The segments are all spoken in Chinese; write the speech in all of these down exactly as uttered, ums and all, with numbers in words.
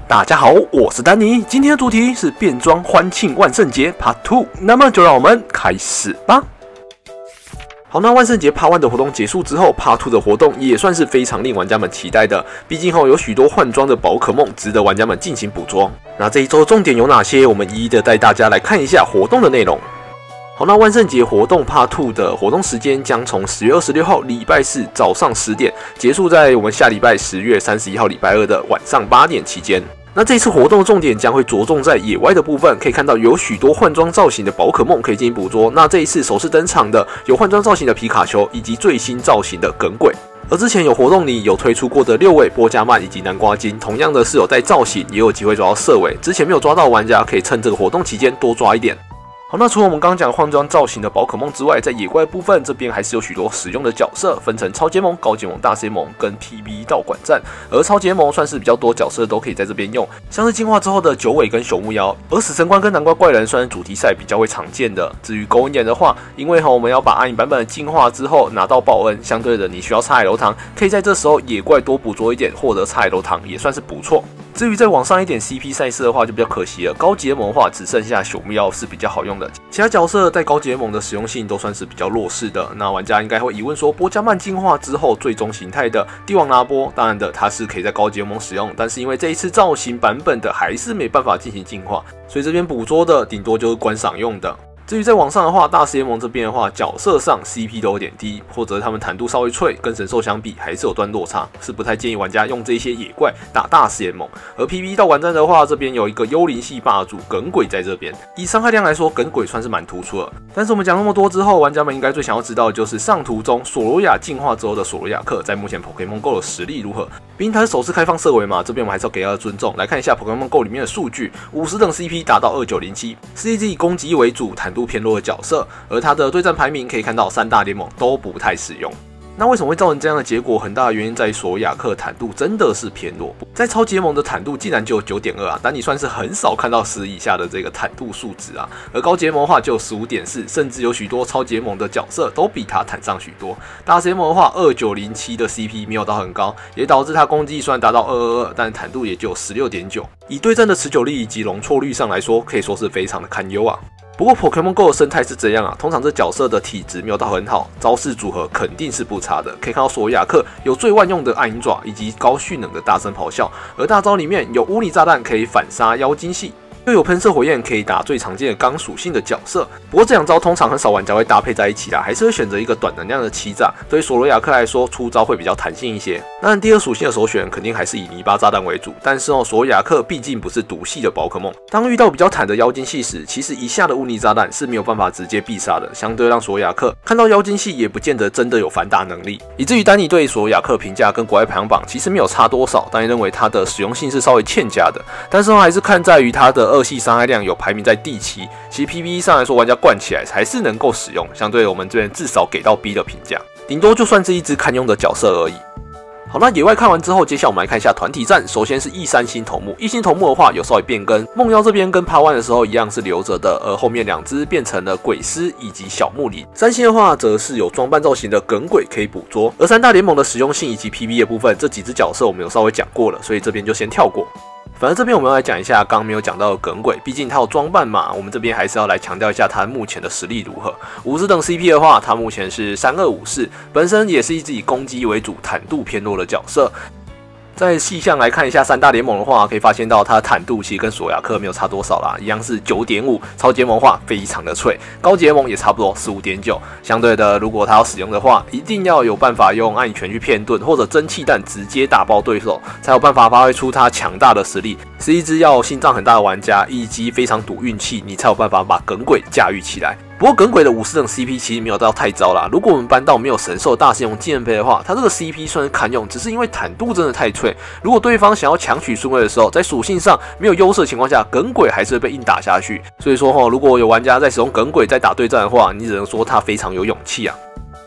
大家好，我是丹尼，今天的主题是变装欢庆万圣节 Part 二，那么就让我们开始吧。好，那万圣节 Part 一的活动结束之后 ，Part 二的活动也算是非常令玩家们期待的，毕竟后有许多换装的宝可梦值得玩家们进行捕捉。那这一周的重点有哪些？我们一一的带大家来看一下活动的内容。好，那万圣节活动 Part 二的活动时间将从十月二十六号礼拜四早上十点结束在我们下礼拜十月三十一号礼拜二的晚上八点期间。那这次活动的重点将会着重在野外的部分，可以看到有许多换装造型的宝可梦可以进行捕捉。那这一次首次登场的有换装造型的皮卡丘，以及最新造型的耿鬼。而之前有活动里有推出过的六尾波加曼以及南瓜金，同样的是有带造型，也有机会抓到色尾。之前没有抓到的玩家可以趁这个活动期间多抓一点。好，那除了我们刚刚讲换装造型的宝可梦之外，在野怪部分这边还是有许多使用的角色，分成超结盟、高结盟、大结盟跟 P V E 道馆战。而超结盟算是比较多角色都可以在这边用，像是进化之后的九尾跟朽木妖。而死神官跟南瓜怪人算是主题赛比较会常见的。至于狗眼的话，因为我们要把暗影版本的进化之后拿到报恩，相对的你需要叉海楼堂，可以在这时候野怪多捕捉一点，获得叉海楼堂也算是不错。至于再往上一点 C P 赛事的话，就比较可惜了。高结盟的话，只剩下朽木妖是比较好用的，其他角色在高结盟的实用性都算是比较弱势的。那玩家应该会疑问说，波加曼进化之后最终形态的帝王拿波，当然的它是可以在高结盟使用，但是因为这一次造型版本的还是没办法进行进化，所以这边捕捉的顶多就是观赏用的。至于在网上的话，大师联盟这边的话，角色上 C P 都有点低，或者他们坦度稍微脆，跟神兽相比还是有段落差，是不太建议玩家用这些野怪打大师联盟。而 P V E 道馆战的话，这边有一个幽灵系霸主耿鬼在这边，以伤害量来说，耿鬼算是蛮突出的。但是我们讲那么多之后，玩家们应该最想要知道的就是上图中索罗亚进化之后的索罗亚克，在目前 Pokémon Go 的实力如何？毕竟它是首次开放色尾嘛，这边我们还是要给它的尊重。来看一下 Pokémon Go 里面的数据，五十等 C P 达到二九零七，是一只以攻击为主、坦度偏弱的角色，而它的对战排名可以看到三大联盟都不太使用。那为什么会造成这样的结果？很大的原因在于索罗亚克坦度真的是偏弱，在超结盟的坦度竟然就有 九点二 啊，但你算是很少看到十以下的这个坦度数值啊。而高结盟的话就有 十五点四， 甚至有许多超结盟的角色都比它坦上许多。大结盟的话二九零七的 C P 没有到很高，也导致它攻击虽然达到二二二，但坦度也就 十六点九， 以对战的持久力以及容错率上来说，可以说是非常的堪忧啊。不过 Pokémon Go 的生态是这样啊，通常这角色的体质没有到很好，招式组合肯定是不差的。可以看到索罗亚克有最万用的暗影爪，以及高蓄能的大声咆哮，而大招里面有乌尼炸弹可以反杀妖精系，又有喷射火焰可以打最常见的钢属性的角色。不过这两招通常很少玩家会搭配在一起啦，还是会选择一个短能量的欺诈。对于索罗亚克来说，出招会比较弹性一些。当然，第二属性的首选肯定还是以泥巴炸弹为主，但是哦，索罗亚克毕竟不是毒系的宝可梦，当遇到比较坦的妖精系时，其实一下的乌尼炸弹是没有办法直接必杀的，相对让索罗亚克看到妖精系也不见得真的有反打能力。以至于丹尼对索罗亚克评价跟国外排行榜其实没有差多少，但也认为它的实用性是稍微欠佳的。但是还是看在于它的二系伤害量有排名在第七，其实 P V E 上来说，玩家灌起来还是能够使用，相对我们这边至少给到 B 的评价，顶多就算是一只堪用的角色而已。好，那野外看完之后，接下来我们来看一下团体战。首先是 E 三星头目 ，E 星头目的话有稍微变更，梦妖这边跟 Part 一的时候一样是留着的，而后面两只变成了鬼师以及小木林。三星的话则是有装扮造型的耿鬼可以捕捉，而三大联盟的实用性以及 P V E 的部分，这几只角色我们有稍微讲过了，所以这边就先跳过。反正这边我们要来讲一下刚刚没有讲到的耿鬼，毕竟它有装扮嘛，我们这边还是要来强调一下它目前的实力如何。五十等 C P 的话，它目前是三二五四，本身也是一只以攻击为主、坦度偏弱的角色。在细项来看一下三大联盟的话，可以发现到它的坦度其实跟索亚克没有差多少啦，一样是 九点五， 超结盟的话非常的脆，高结盟也差不多 十五点九。相对的，如果它要使用的话，一定要有办法用暗影拳去骗盾，或者蒸汽弹直接打爆对手，才有办法发挥出它强大的实力。是一只要心脏很大的玩家，以及非常赌运气，你才有办法把耿鬼驾驭起来。不过耿鬼的五十等 C P 其实没有到太糟啦，如果我们搬到没有神兽大师用纪念碑的话，它这个 C P 算是堪用，只是因为坦度真的太脆。如果对方想要强取顺位的时候，在属性上没有优势的情况下，耿鬼还是会被硬打下去。所以说吼，如果有玩家在使用耿鬼在打对战的话，你只能说他非常有勇气啊。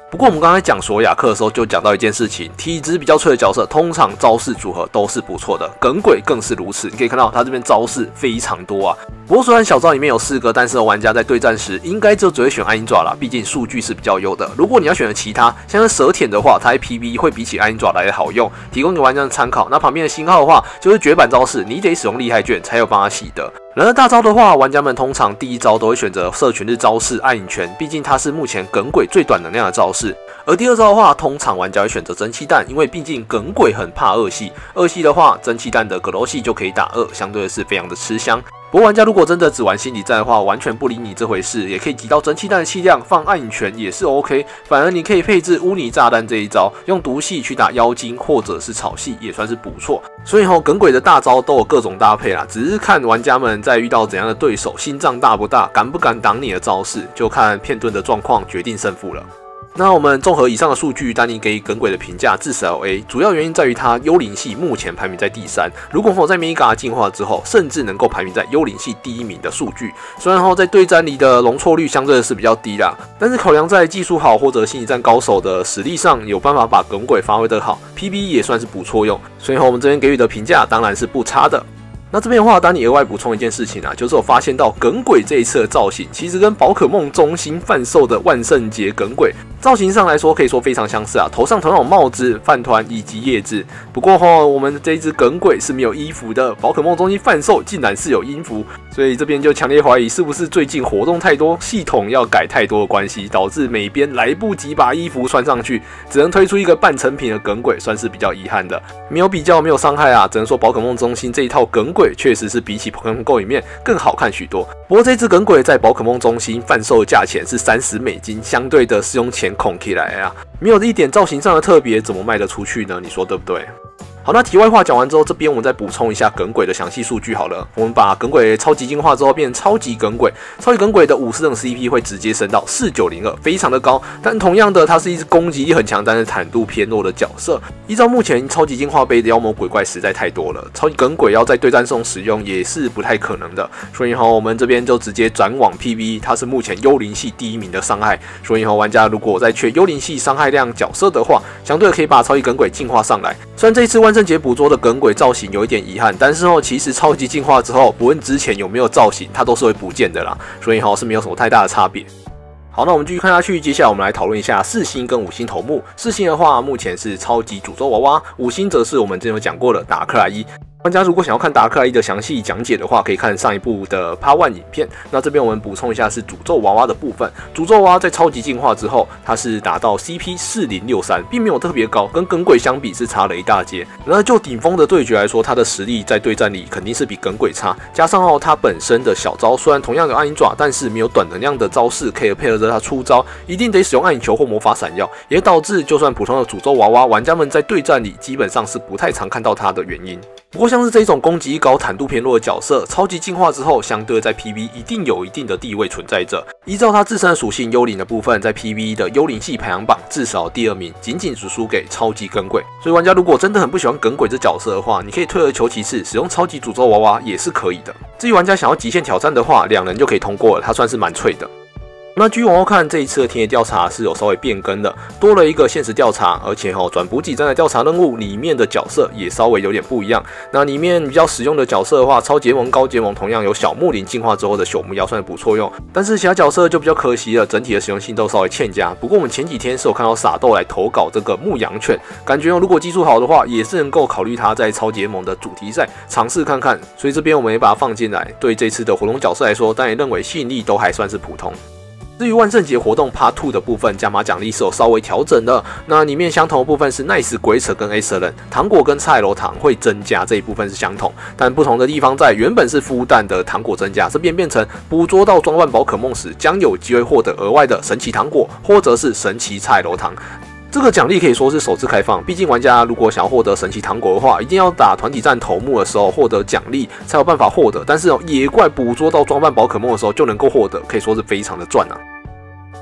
不过我们刚才讲索亚克的时候，就讲到一件事情，体质比较脆的角色，通常招式组合都是不错的，耿鬼更是如此。你可以看到他这边招式非常多啊。不过虽然小招里面有四个，但是玩家在对战时，应该就只会选暗鹰爪啦，毕竟数据是比较优的。如果你要选择其他，像是蛇舔的话，它在 P V 会比起暗鹰爪来的好用，提供给玩家的参考。那旁边的星号的话，就是绝版招式，你得使用厉害卷才有办法洗的。然而大招的话，玩家们通常第一招都会选择社群日招式暗影拳，毕竟它是目前耿鬼最短能量的招式。而第二招的话，通常玩家会选择蒸汽弹，因为毕竟耿鬼很怕二系，二系的话，蒸汽弹的格斗系就可以打二，相对的是非常的吃香。不过玩家如果真的只玩心理战的话，完全不理你这回事，也可以集到蒸汽弹的气量，放暗影拳也是 OK。反而你可以配置污泥炸弹这一招，用毒系去打妖精或者是草系，也算是不错。所以吼，耿鬼的大招都有各种搭配啦，只是看玩家们在遇到怎样的对手，心脏大不大，敢不敢挡你的招式，就看片盾的状况决定胜负了。那我们综合以上的数据，丹尼给耿鬼的评价至少 A， 主要原因在于它幽灵系目前排名在第三，如果在 Mega 进化之后，甚至能够排名在幽灵系第一名的数据。虽然后在对战里的容错率相对的是比较低啦，但是考量在技术好或者心理战高手的实力上，有办法把耿鬼发挥得好 ，P V 也算是不错用，所以我们这边给予的评价当然是不差的。那这边的话，丹尼额外补充一件事情啊，就是我发现到耿鬼这一次的造型，其实跟宝可梦中心贩售的万圣节耿鬼造型上来说，可以说非常相似啊。头上同样有帽子、饭团以及叶子。不过哈，我们这一只耿鬼是没有衣服的，宝可梦中心贩售竟然是有衣服，所以这边就强烈怀疑是不是最近活动太多，系统要改太多的关系，导致每边来不及把衣服穿上去，只能推出一个半成品的耿鬼，算是比较遗憾的。没有比较，没有伤害啊，只能说宝可梦中心这一套耿鬼确实是比起 Pokémon Go 里面更好看许多。不过这只耿鬼在宝可梦中心贩售的价钱是三十美金，相对的是用钱孔起来啊，没有一点造型上的特别，怎么卖得出去呢？你说对不对？好，那题外话讲完之后，这边我们再补充一下耿鬼的详细数据好了。我们把耿鬼超级进化之后变成超级耿鬼，超级耿鬼的五十等 C P 会直接升到四九零二，非常的高。但同样的，它是一只攻击力很强，但是坦度偏弱的角色。依照目前超级进化杯的妖魔鬼怪实在太多了，超级耿鬼要在对战中使用也是不太可能的。所以哈，我们这边就直接转往 P V， 它是目前幽灵系第一名的伤害。所以哈，玩家如果在缺幽灵系伤害量角色的话，相对可以把超级耿鬼进化上来。虽然这一次万圣节捕捉的耿鬼造型有一点遗憾，但是哦，其实超级进化之后，不论之前有没有造型，它都是会不见的啦，所以哈是没有什么太大的差别。好，那我们继续看下去，接下来我们来讨论一下四星跟五星头目。四星的话，目前是超级诅咒娃娃；五星则是我们之前有讲过的达克莱伊。玩家如果想要看达克莱伊的详细讲解的话，可以看上一部的 Part 一 影片。那这边我们补充一下是诅咒娃娃的部分。诅咒娃娃在超级进化之后，它是达到 C P 四零六三，并没有特别高，跟耿鬼相比是差了一大截。然而就顶峰的对决来说，它的实力在对战里肯定是比耿鬼差。加上哦，它本身的小招虽然同样有暗影爪，但是没有短能量的招式可以配合着它出招，一定得使用暗影球或魔法闪耀，也导致就算普通的诅咒娃娃，玩家们在对战里基本上是不太常看到它的原因。不过像是这种攻击力高、坦度偏弱的角色，超级进化之后，相对在 P V 一定有一定的地位存在着。依照它自身的属性，幽灵的部分在 P V 的幽灵系排行榜至少第二名，仅仅只输给超级耿鬼。所以玩家如果真的很不喜欢耿鬼这角色的话，你可以退而求其次，使用超级诅咒娃娃也是可以的。至于玩家想要极限挑战的话，两人就可以通过了，它算是蛮脆的。那据往后看，这一次的田野调查是有稍微变更的，多了一个现实调查，而且哈转补给站的调查任务里面的角色也稍微有点不一样。那里面比较实用的角色的话，超结盟、高结盟同样有小木林进化之后的朽木妖算是不错用，但是其他角色就比较可惜了，整体的实用性都稍微欠佳。不过我们前几天是有看到傻豆来投稿这个牧羊犬，感觉如果技术好的话，也是能够考虑他在超结盟的主题赛尝试看看。所以这边我们也把它放进来。对这次的活动角色来说，但也认为吸引力都还算是普通。至于万圣节活动 Part 二 的部分，加码奖励是有稍微调整的。那里面相同的部分是 Nice 鬼扯跟 Excellent 糖果跟菜楼糖会增加，这一部分是相同，但不同的地方在原本是孵蛋的糖果增加，这边变成捕捉到装扮宝可梦时将有机会获得额外的神奇糖果，或者是神奇菜楼糖。这个奖励可以说是首次开放，毕竟玩家如果想要获得神奇糖果的话，一定要打团体战头目的时候获得奖励才有办法获得。但是哦，野怪捕捉到装扮宝可梦的时候就能够获得，可以说是非常的赚啊。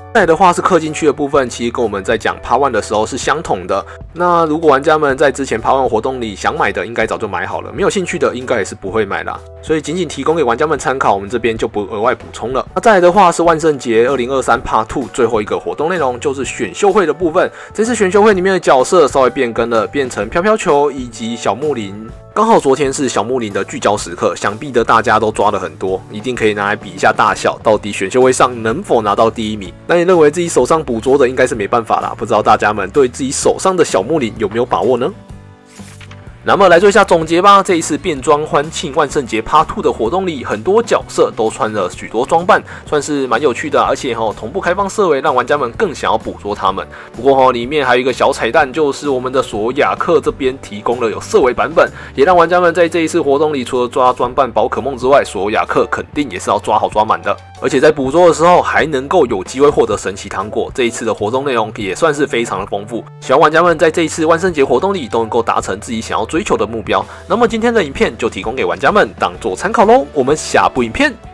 再来的话是氪金区的部分，其实跟我们在讲 Part 一的时候是相同的。那如果玩家们在之前 Part 一活动里想买的，应该早就买好了；没有兴趣的，应该也是不会买啦。所以仅仅提供给玩家们参考，我们这边就不额外补充了。那再来的话是万圣节二零二三 Part 二最后一个活动内容，就是选秀会的部分。这次选秀会里面的角色稍微变更了，变成飘飘球以及小木林。刚好昨天是小木林的聚焦时刻，想必的大家都抓了很多，一定可以拿来比一下大小，到底选秀会上能否拿到第一名。那你认为自己手上捕捉的应该是没办法啦，不知道大家们对自己手上的小木林有没有把握呢？那么来做一下总结吧。这一次变装欢庆万圣节 Part 二的活动里，很多角色都穿了许多装扮，算是蛮有趣的、啊，而且哈同步开放色违，让玩家们更想要捕捉他们。不过哈里面还有一个小彩蛋，就是我们的索亚克这边提供了有色违版本，也让玩家们在这一次活动里，除了抓装扮宝可梦之外，索亚克肯定也是要抓好抓满的。而且在捕捉的时候还能够有机会获得神奇糖果。这一次的活动内容也算是非常的丰富，希望玩家们在这一次万圣节活动里都能够达成自己想要追求的目标。那么今天的影片就提供给玩家们当做参考喽，我们下部影片